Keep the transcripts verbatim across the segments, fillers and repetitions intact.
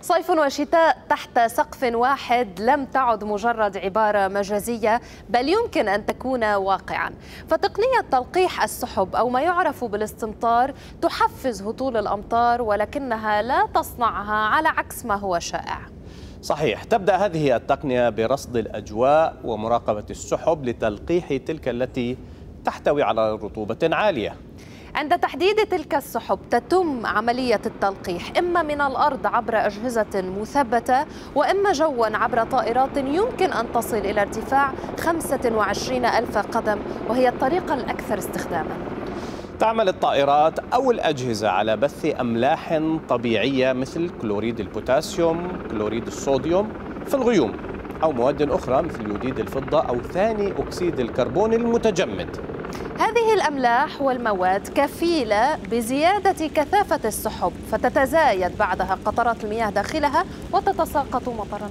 صيف وشتاء تحت سقف واحد لم تعد مجرد عبارة مجازية، بل يمكن أن تكون واقعا. فتقنية تلقيح السحب أو ما يعرف بالاستمطار تحفز هطول الأمطار، ولكنها لا تصنعها على عكس ما هو شائع. صحيح، تبدأ هذه التقنية برصد الأجواء ومراقبة السحب لتلقيح تلك التي تحتوي على رطوبة عالية. عند تحديد تلك السحب تتم عملية التلقيح إما من الأرض عبر أجهزة مثبتة، وإما جوا عبر طائرات يمكن أن تصل إلى ارتفاع خمسة وعشرين ألف قدم، وهي الطريقة الأكثر استخداما. تعمل الطائرات أو الأجهزة على بث أملاح طبيعية مثل كلوريد البوتاسيوم، كلوريد الصوديوم في الغيوم، أو مواد أخرى مثل يوديد الفضة أو ثاني أكسيد الكربون المتجمد. هذه الأملاح والمواد كفيلة بزيادة كثافة السحب، فتتزايد بعدها قطرات المياه داخلها وتتساقط مطرا.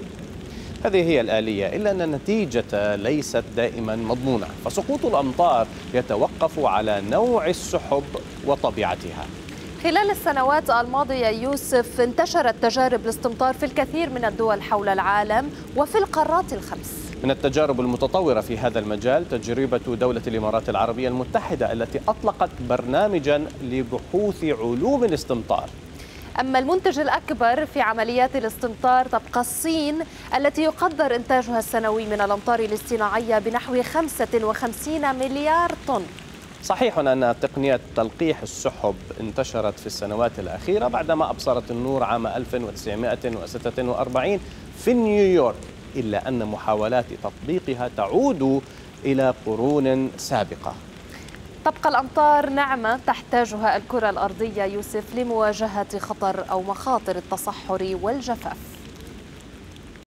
هذه هي الآلية، إلا أن النتيجة ليست دائما مضمونة، فسقوط الأمطار يتوقف على نوع السحب وطبيعتها. خلال السنوات الماضية يوسف انتشرت تجارب الاستمطار في الكثير من الدول حول العالم وفي القارات الخمس. من التجارب المتطورة في هذا المجال تجربة دولة الإمارات العربية المتحدة التي أطلقت برنامجا لبحوث علوم الاستمطار. أما المنتج الأكبر في عمليات الاستمطار تبقى الصين، التي يقدر إنتاجها السنوي من الأمطار الاصطناعية بنحو خمسة وخمسين مليار طن. صحيح أن تقنية تلقيح السحب انتشرت في السنوات الأخيرة بعدما أبصرت النور عام ألف وتسعمائة وستة وأربعين في نيويورك، إلا أن محاولات تطبيقها تعود إلى قرون سابقة. تبقى الأمطار نعمة تحتاجها الكرة الأرضية يوسف لمواجهة خطر أو مخاطر التصحر والجفاف.